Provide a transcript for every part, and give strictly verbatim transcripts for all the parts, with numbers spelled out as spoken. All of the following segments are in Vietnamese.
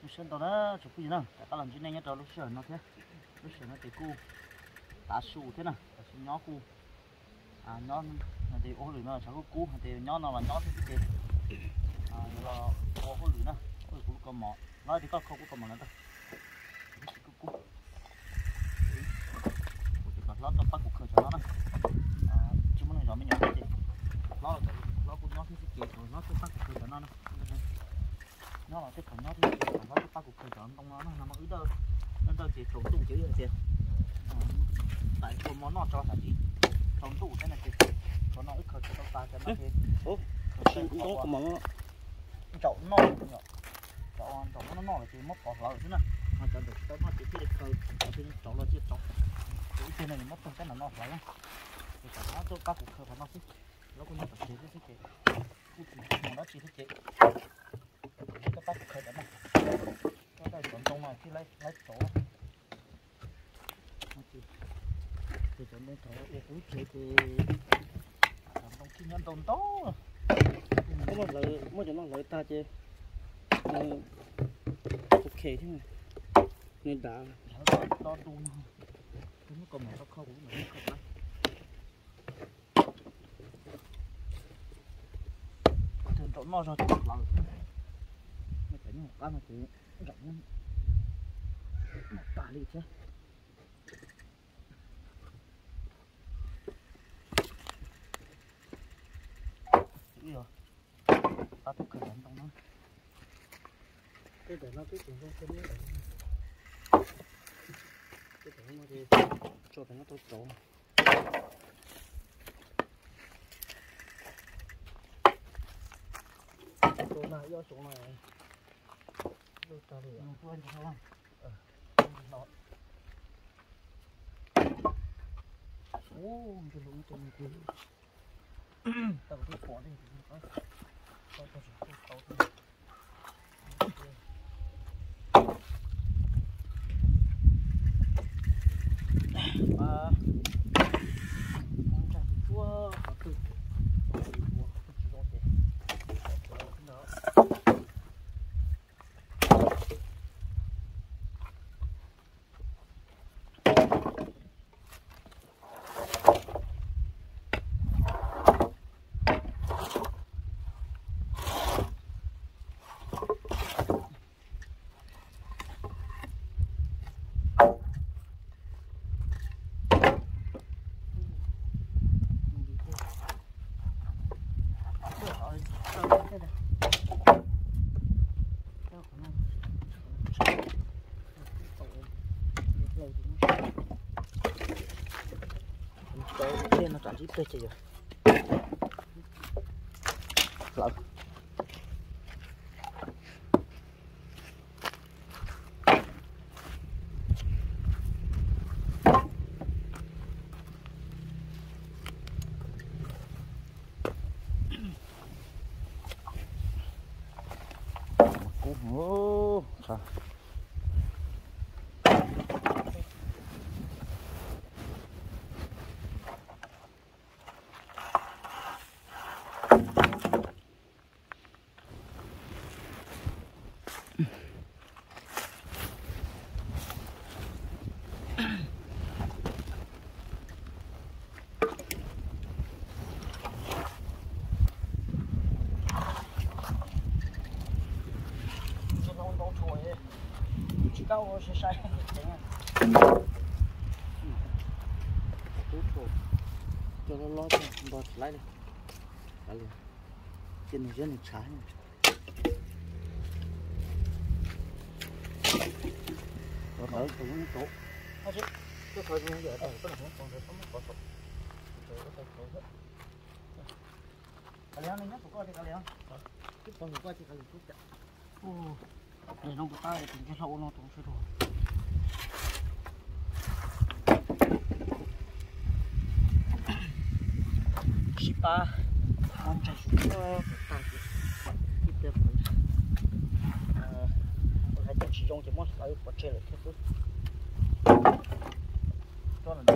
lúc sơn đó đó chụp cái gì nào các lần trên này nhá cho lúc sơn nó thế lúc sơn nó thì cu tá sù thế nào tá sù nhỏ cu à nhỏ thì ô lưỡi nó sao cu thì nhỏ nó là nhỏ thế cái à nó là ô lưỡi nó ô lưỡi con mỏ nó thì có không có con mỏ nữa đâu cu cu nó nó bắt cục khởi cho nó này chứ muốn nói mình nhỏ thì nó nó cũng nó cái cái rồi nó cái bắt cục khởi cho nó này nó là cái phần nó thì nó cái bắt cục khởi cho nó trong nó nó ứ đâu nó đâu chỉ trộn tủ chứ gì kìa tại trộn món nọ cho phải gì trộn tủ thế này thì cho nó ít khởi cho ta cho nó thì ố cũng có cái món chậu nó nhỏ chậu chậu nó nó là chỉ mất bỏ lỡ thế này mà cho được tới nó chỉ cái được khởi thì chậu nó chỉ chậu cái này mất không cái là nó phải không thì cả nó cho các cuộc khởi nó thích nó cũng như tập chế cái cái cụ thể mà nó chỉ thích chế cái các cuộc khởi đó này nó đây còn trong này khi lấy lấy chỗ thì cho nên thổi để cũng chế thì làm trong khi nhân tồn tốt có một lời mới cho nó lời ta chứ ok thế này nên đã to tu nó còn một khâu của mình không đấy thường chỗ nó ra chỗ lần nó phải một cái mà chỉ rộng một tạ lít chứ chữ rồi ta tốt khởi động trong nó cái để nó tiếp tục không cái nữa cái để nó đi cho nó tốt chỗ chỗ này do chỗ này đâu ta được không quên cho không ờ nó ô cái lũ tôm kia tao cái quả đi tao tao tao tao tao à món chả chua có từ có từ chua có từ chua thế đó cái nó cảm giác tê rồi lợn ô trời cao sẽ sai cho nó lo cho bớt lại đi lại đi trên này trên này trái này rồi đỡ tụi nó tổ hết chứ cái thời gian giờ đây có là không còn được không có sụp rồi có thể tổ hết cái này nhá tụi coi đi cái này cái con tụi coi chỉ cái chút chậm để nó có tay thì cái sâu nó cũng sẽ rồi Sipa con trai xuống cái tay tiếp tiếp tôi thấy chỉ dùng chỉ muốn lấy một chơi là thế thôi cho là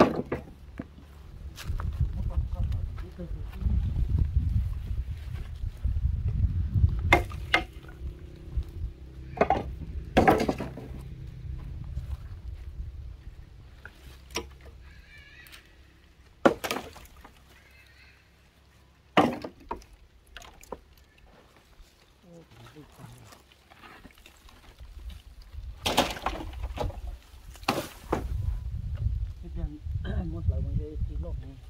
một lời bằng cái tí lộn này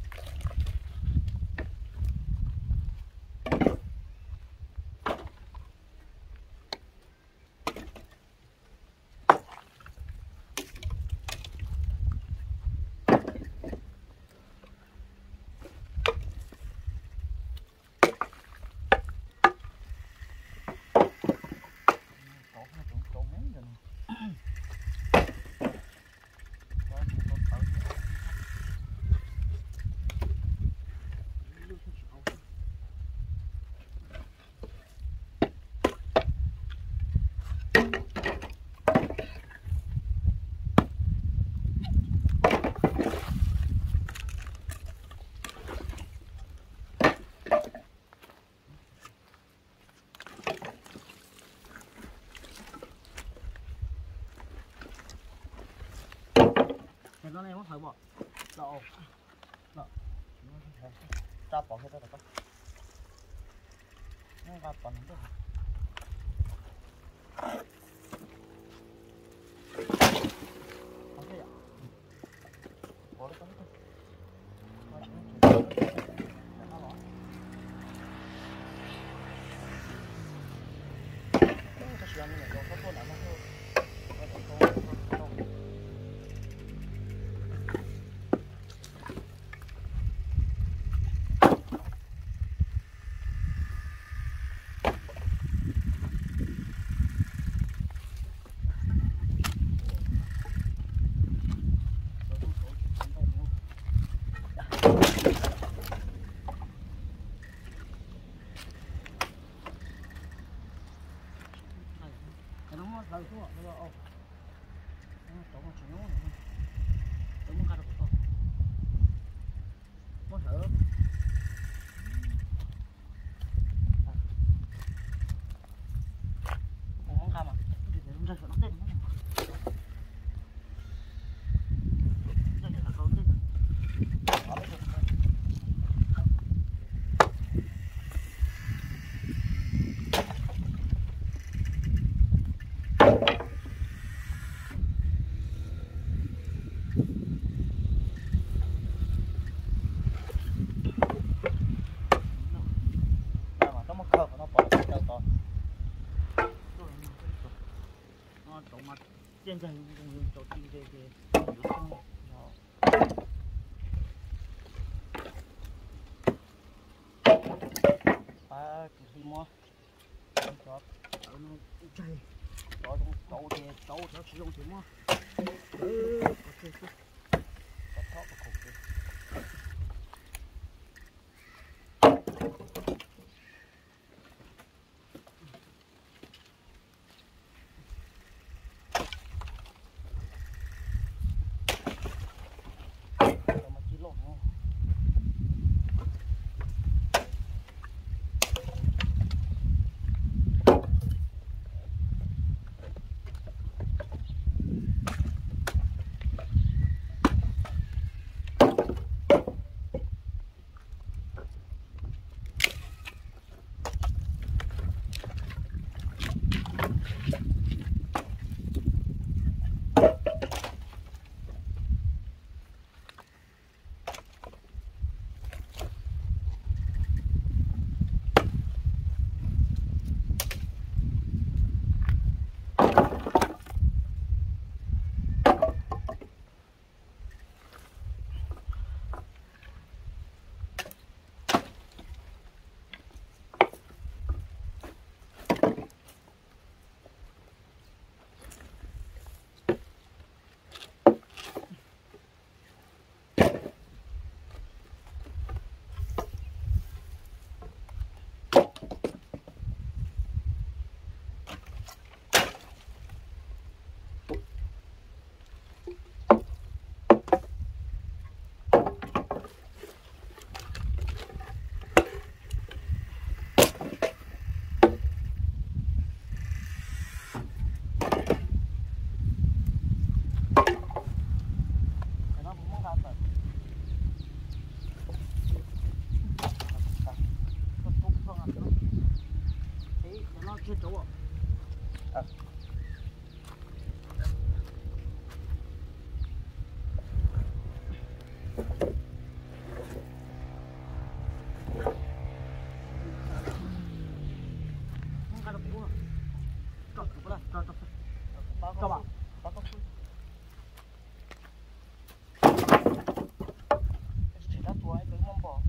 nó này mất thời bỏ lọ lọ cho bỏ cái đó là có nó vào còn không được không thấy ạ bỏ cái đó thôi cái chuyện này nó có tốt lắm không lại xuống rồi, ô, chỗ mà chỗ này, chỗ muốn khai được không? Có thở. Còn không khai mà, thì để nó ra chỗ nó tên nó. Đây là con tên. Trên đây cũng chỗ tìm về về ba cái mua cho nó chay đó trong tàu thì tàu nó sử dụng thì mua ok ok có thóc có khủng chưa chỗ ạ. À. Không có được chỗ. Cọc cọc đây, cọc cọc. Các bạn, cọc cọc. Chỉ đã tuổi cứ mong bỏ.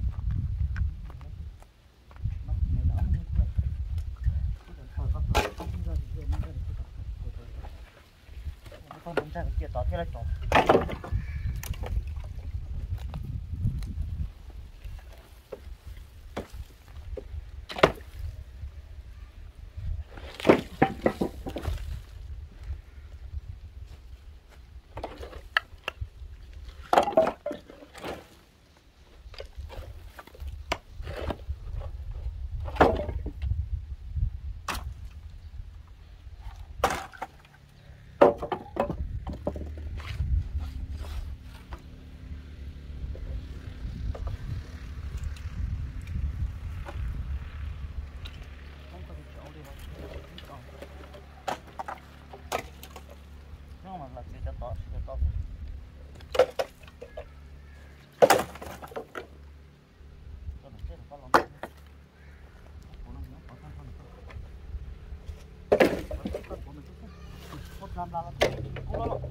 Con bún chả kia tỏ thế là chó. làm là cũng đó rồi.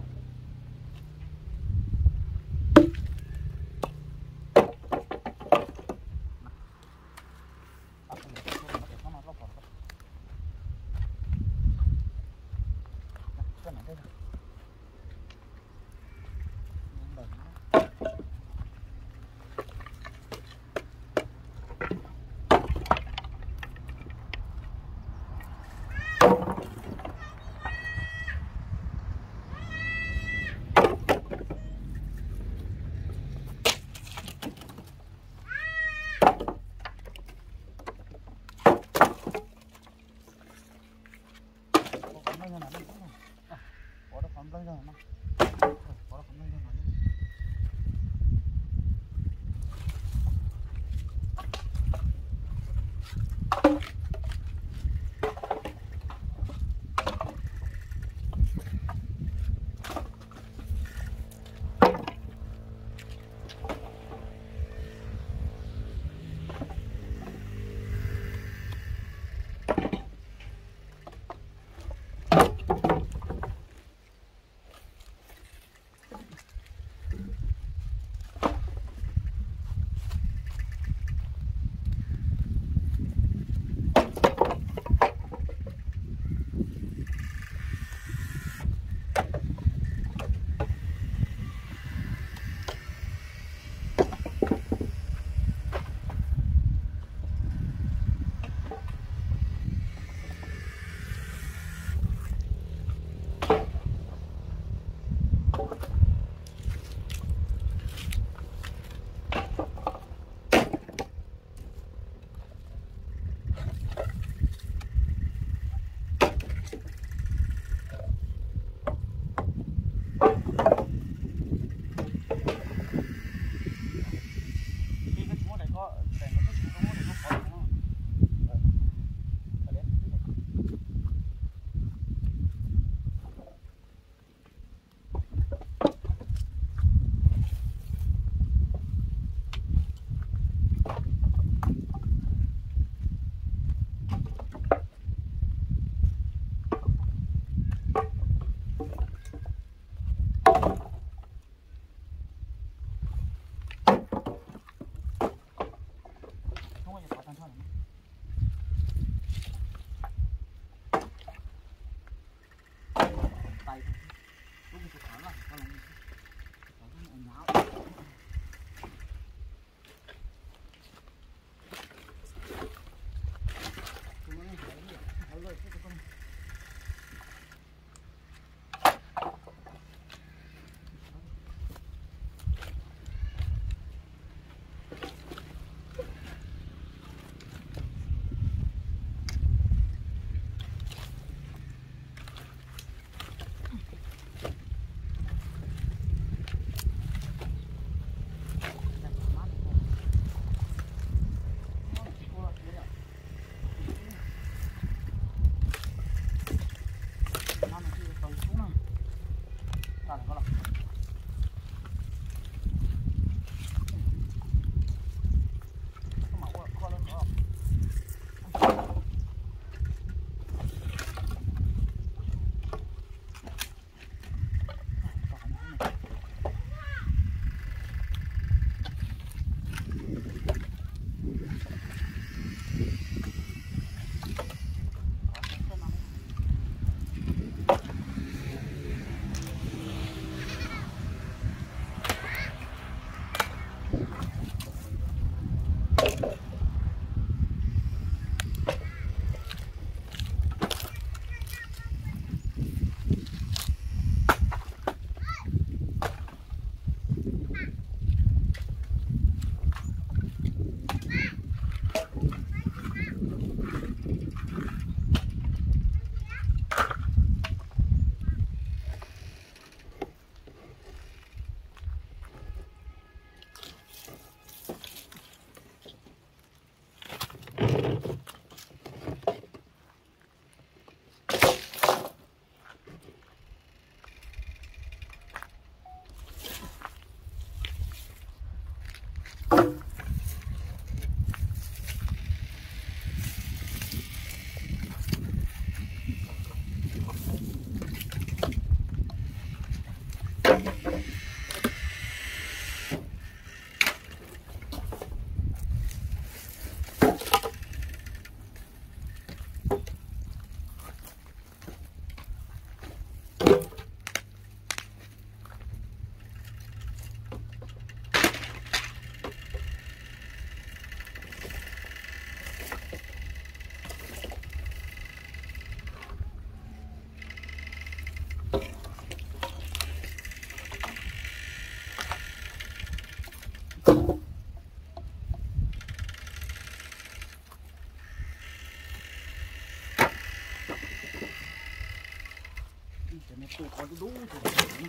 จะไม่ตัวเขาดูดู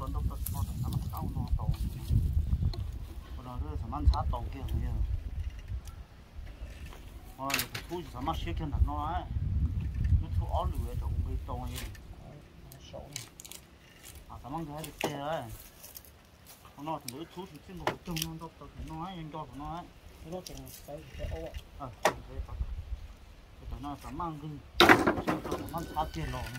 còn đâu nó nó mà tao nó tàu còn nó rồi thằng ăn sát tàu kia rồi rồi thu chỉ thằng ăn xếp kia nó ấy nó thu áo lửa cho cái tàu này xấu à thằng ăn cái cái ấy nó thì lưỡi thu thì trên bộ trông nó đâu tao nó ấy anh cho của nó ấy nó chẳng cái cái ô à cái cái nó thằng ăn cái thằng ăn sát kia lò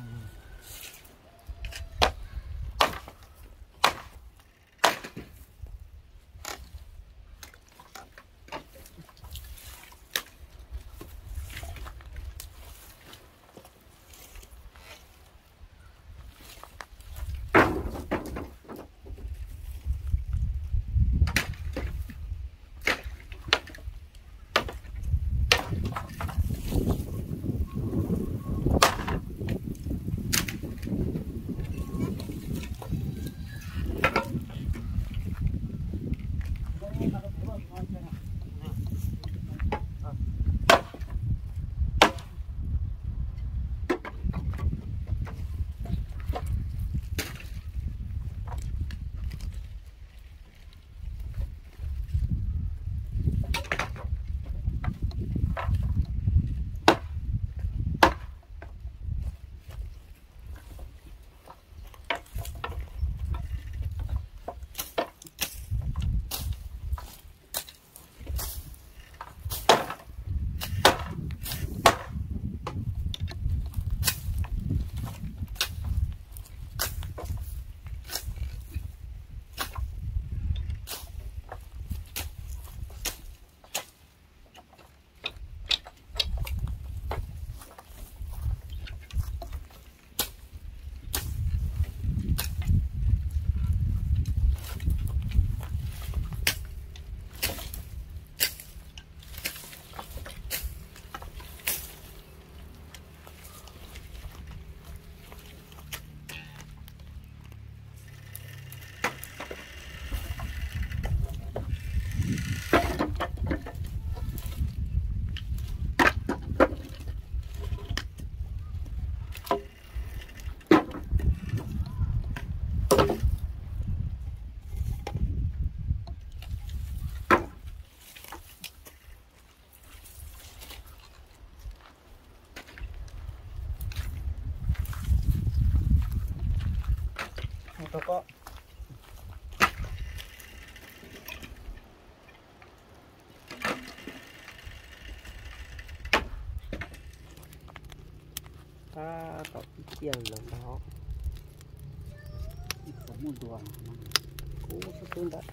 có ta có tiền lần đó có một đùa cũ sẽ tương đấy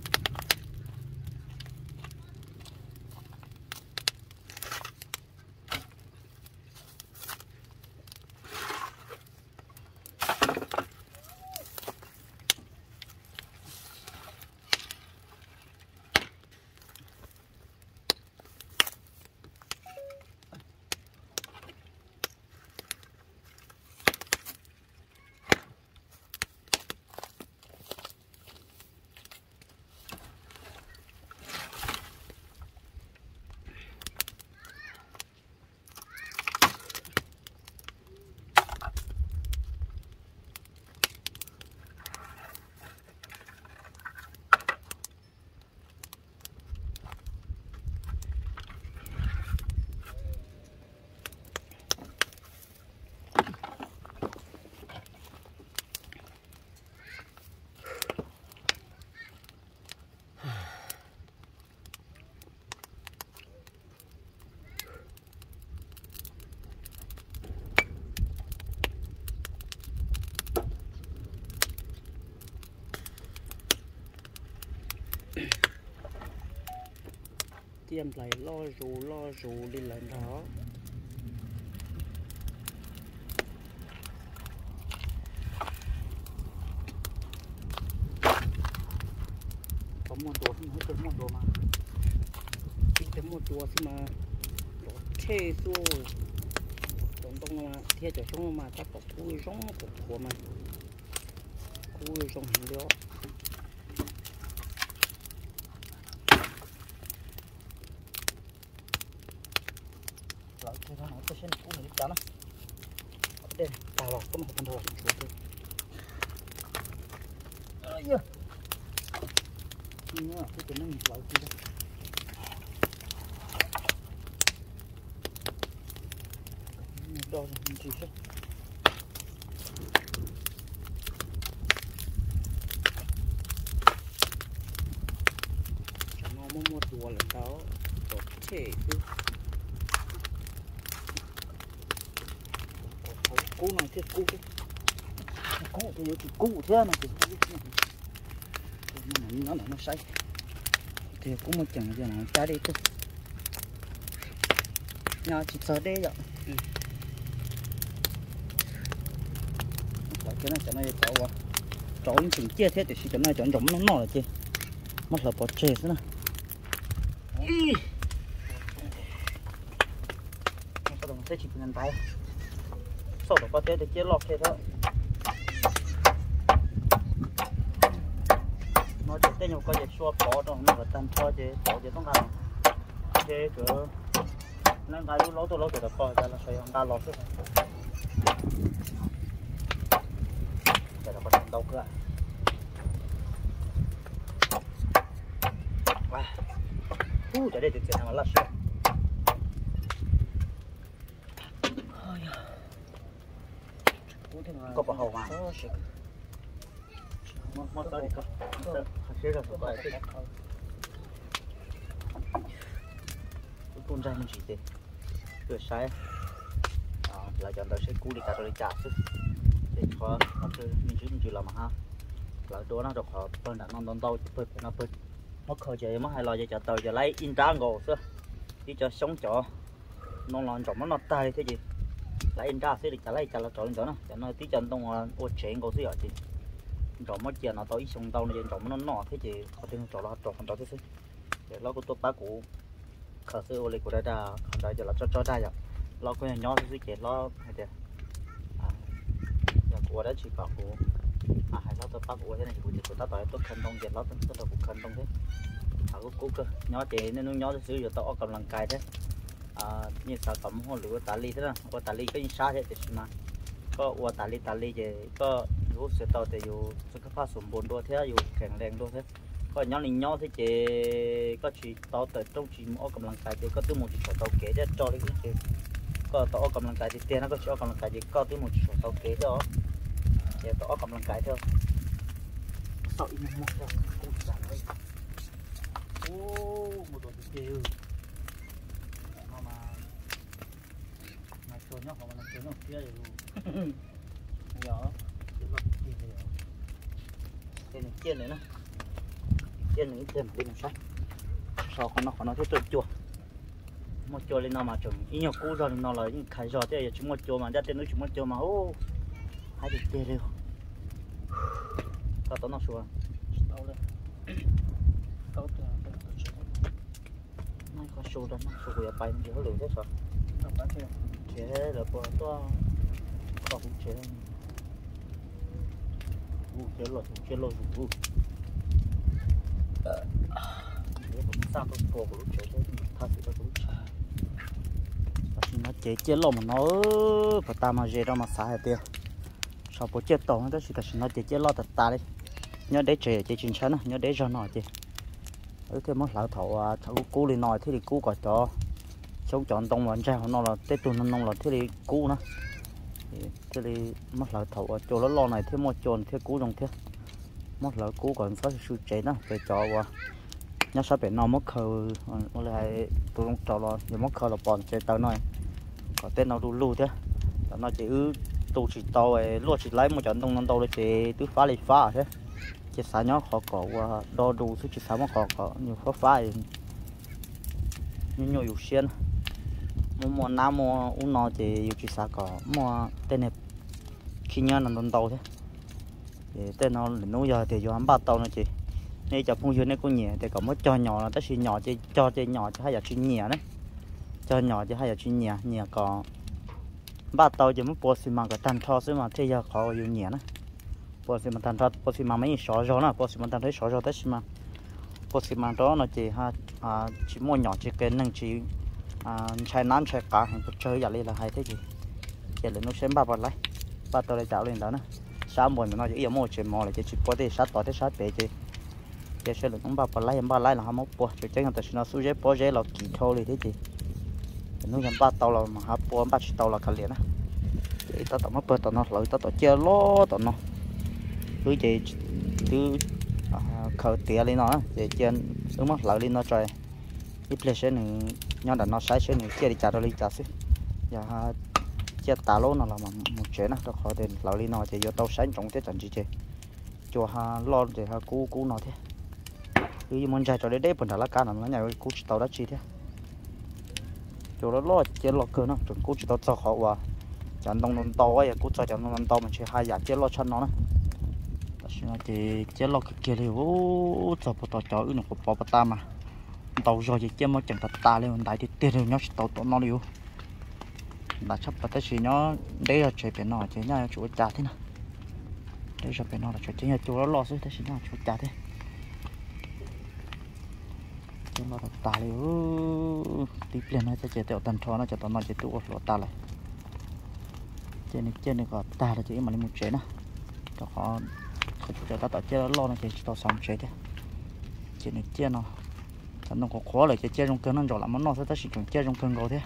tiêm lại lo rù lo rù đi lần đó có một đồ không hết một đồ mà chỉ có một đồ thì mà đồ chê rồi tổng tổng mà theo cho chúng mà chắc có cùi rong của của mà cùi rong hình đó nó tôi sẽ cũ này chán lắm đây đào vào có một con đồ giờ nữa cái cái nó nghịch lại kia đo mình chỉ sẽ nó mua mua tua là tao có thể chứ cú này thế cú cái cú thì cái cú thế này thì nó nó nó say thì cũng một chẳng giờ nào trái đi chứ nhà chỉ sợ đấy vậy cái này cho nó cháu à cháu những chuyện chia thế thì chỉ cho nó chọn giống nó nọ là chứ mất là bỏ chê nữa có đồng thế chỉ cần tay sau đó có thể thì chia lọt thế thôi nó chỉ tên nhau có thể xóa bỏ trong nó là tan cho chứ bỏ chứ không làm thế cứ nên cái lúc lâu tôi lâu tôi đã coi ra là phải ăn đa lọt chứ để nó có làm đâu cơ à u để đây thì sẽ làm lát sữa có bao hậu à mất mất tới có sẽ là có bài cái con trai mình chỉ thế cửa sai là chọn tới sẽ cú đi cả rồi chả chứ để cho nó chơi mình chỉ mình chỉ làm ha là đó nó được họ bên đã non non tàu bên nó bên mất khởi chơi mất hay lo chơi chợ tàu giờ lấy in trắng ngô xưa đi cho sống chợ non lon trồng nó tay thế gì lấy in ra sẽ được trả lấy trả là trộn cho nó cho nó tí chân tông ô chén ngô xưa thì trộn mất tiền nó tới sống tàu này trộn nó nọ thế gì có thể trộn nó trộn tàu thế xí để nó có tốt bá cũ khởi xưa ô lịch của đây là không đây giờ là cho cho đây rồi nó có nhỏ xí chết nó hay thế của đó chỉ bảo của à hay nó tôi bắt của thế này của của ta tại tôi khăn đông chết nó tôi là của khăn đông thế à có cú cơ nhỏ chị nên nó nhỏ xíu giờ tôi cầm lần cài thế à như sản phẩm hoa lúa tả ly thế nào hoa tả ly cái xa thế thì mà có hoa tả ly tả ly thì có lúc sẽ tao thì dù sẽ có phát sủng bốn đua thế dù kèn đèn đua thế có nhỏ linh nhỏ thế chị có chỉ tao tới trong chỉ mỗi cầm lần cài thì có từ một chỉ tao kế để cho đi cái có tao cầm lần cài thì tiền nó có cho cầm lần cài thì có từ một chỉ tao kế đó để tao cầm lần cài thôi sợ im một rồi cũng chẳng đây ô một đồ thì kêu mà mà chơi nhóc mà chơi nhóc kia rồi nhỏ cái này kia này nó kia này thêm đi một sai sau khi nó còn nó thấy trơn chua một chua lên nó mà trồng ít nhiều cú rồi nó là những khai giò thế chúng một chua mà ra tên nó chúng một chua mà ô hai được tê đều tao tao nó xuống tao đây tao tao nó có số đó nó số của bay nó chỉ có lửa thế sao chế là bỏ to không chế u chế lột chế lột u sao có cổ của chế thế thật sự là cũng nó chế chế lột mà nó phải ta mà chế đâu mà xả hết tiêu sau bộ chế tổ nó chỉ là nó chế chế lột thật ta đi nhớ để chế chế chính xác nhớ để cho nó chứ ở cái món lão thọ thọ cú đi nói thế thì cú gọi cho sống chọn tông là ra nó là tết tuần năm là thế thì cú nó thế thì mất lại thầu chỗ nó lo này thế một chồn thế cú đồng thế mất lại cú còn có sự chế nó về trò qua nhớ sao phải nó mất khờ lại tôi không trò lo giờ mất khờ là bọn chế tao nói có tên nào đủ lưu thế nó chỉ ư tu chỉ tao ấy luôn chỉ lấy một trận tông năm tao để chế tứ phá lấy phá thế chế xả nhớ khó có đo đủ thứ chỉ xả mà khó có nhiều khó phá như nhiều xiên mua nam mua uống nó thì yêu chỉ sao có mua tên này khi nhớ là con tàu thế thì tên nó nấu giờ thì vô hắn ba tàu nó chị nên chập phong dưới này có nhẹ thì có mất cho nhỏ là tất nhiên nhỏ chứ cho chơi nhỏ chứ hay là chuyên nhẹ đấy cho nhỏ chứ hay là chuyên nhẹ nhẹ có ba tàu chỉ mất bò xì mà cái tan thọ xí mà thế giờ khó yêu nhẹ đấy bò xì mà tan thọ bò xì mà mấy sỏi rồi nè bò xì mà tan thấy sỏi rồi tất mà bò xì mà đó nó chỉ ha chỉ mua nhỏ chỉ cái năng chỉ à chạy nán chạy cá hình chơi giờ đây là hay thế gì giờ lên nó xem ba bật lại ba tàu lại chảo lên đó nè sáng buổi mà nó chỉ yêu mua chuyện mò là chỉ chỉ có thể sát tỏi thế sát bể chứ giờ sẽ là cũng bao bao lấy bao lấy là không mất bùa chứ chẳng hạn tại nó xuống dưới bó dưới là kỳ thô đi thế gì nó nhắm ba tàu là mà hấp bùa ba chỉ tàu là cả liền á thì tao tao mất bùa tao nó lợi tao tao chơi ló tao nó cứ chỉ cứ khởi tiền lên nó để chơi đúng không lợi lên nó trời ít place sẽ này nhau đã nó sai sẽ này chơi đi trả rồi đi trả xí giờ chơi tà lô nó là một chuyện á tao khỏi tiền lợi lên nó chỉ vô tàu sáng trong thế trận gì chơi cho ha lo để ha cú cú nó thế cứ muốn chạy cho đến đấy bọn thằng lá cá nó nhà cú chỉ tàu đã chi thế cho nó lo chơi lo cơ nó chuẩn cú chỉ tàu cho họ vào chẳng đông đông tàu ấy cú cho chẳng đông tàu mình chỉ hai dạng chơi lo chân nó nè xin nó chỉ chơi lo cái kia thì ô cho bọn tàu chó nó có bỏ ta mà tàu rồi chỉ chơi mà chẳng thật ta lên đại thì tiền rồi nó tàu tàu nó liu đã chấp bắt tới nó đấy là chơi bên nó chơi nhà chủ trả thế nào đây là bên nó là chơi chơi nhà chủ nó lo xíu thế xin nó chủ trả thế cho nó ta liu tiếp lên nó sẽ chơi tiểu tần thọ nó cho tao nó chơi tụ lọ ta lại chơi này chơi này có ta là chơi mà lên một chơi nè tao khó không cho tao tao chơi lo nó chơi tao xong chơi thế chơi này chơi nó chẳng nó có khó lại chơi chơi trong cơn nó rồi làm nó sẽ ta chỉ cần chơi trong cơn rồi thế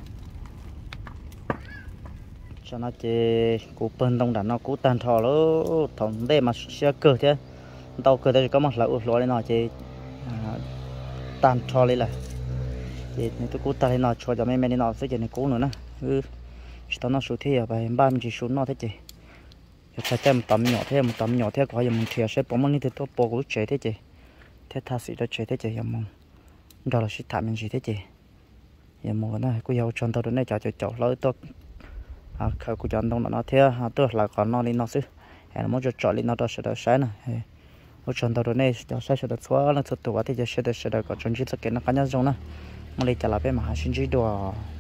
cho nó chơi cú bơm đông đàn nó cú tàn thọ nó thòng đây mà xe cờ thế tao cờ đây có một là ướt lúa lên nó chơi tàn thọ lên là thì nếu tôi cú tàn lên nó cho cho mấy mấy nó sẽ chơi này cú nữa nè ừ tao nó số thế à bài ba mình chỉ số nó thế chị cho chơi một tấm nhỏ thế một tấm nhỏ thế có gì mình thiệt sẽ bỏ mình thì tôi bỏ cú chơi thế chị thế tha sĩ đó chơi thế chị em mong đó là sĩ thả mình gì thế chị em mong nó cứ yêu chọn tao đến đây cho cho cháu lỡ tôi à khởi của chọn đông nó thế à tôi là còn nó lên nó xứ em muốn cho chọn lên nó đó sẽ được sáng nè muốn chọn tao đến đây cho sáng sẽ được xóa nó thật tuổi thì sẽ được sẽ được có chọn chỉ tất cả nó cá nhân giống nè mà lấy trả lại bên mà xin chỉ đồ